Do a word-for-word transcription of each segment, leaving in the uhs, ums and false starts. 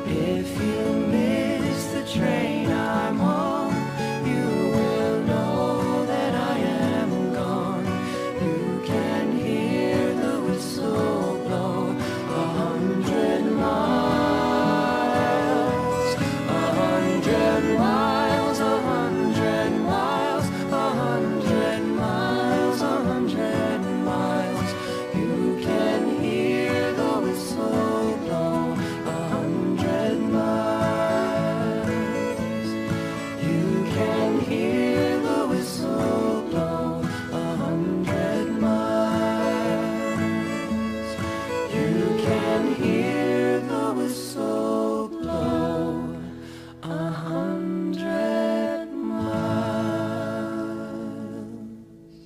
If you miss the train I'm on, you will know that I am gone. You can hear the whistle blow a hundred miles, a hundred miles, a hundred miles, a hundred miles, a hundred miles. You can hear the whistle blow a hundred miles. You can hear the whistle blow a hundred miles. You can hear the whistle blow a hundred miles.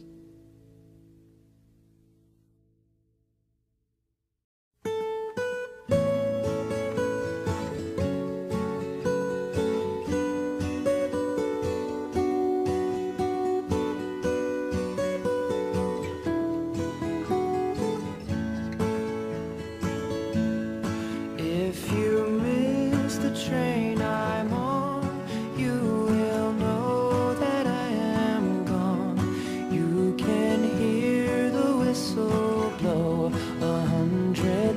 If you miss the train I'm on, you will know that I am gone. You can hear the whistle blow a hundred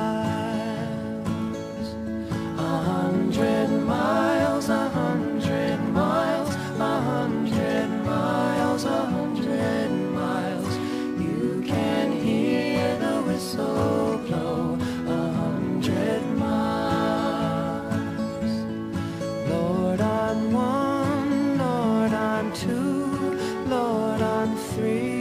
miles, a hundred miles, a hundred miles, a hundred miles, a hundred miles. You can hear the whistle blow a hundred miles. Lord, I'm one, Lord, I'm two, Lord, I'm three.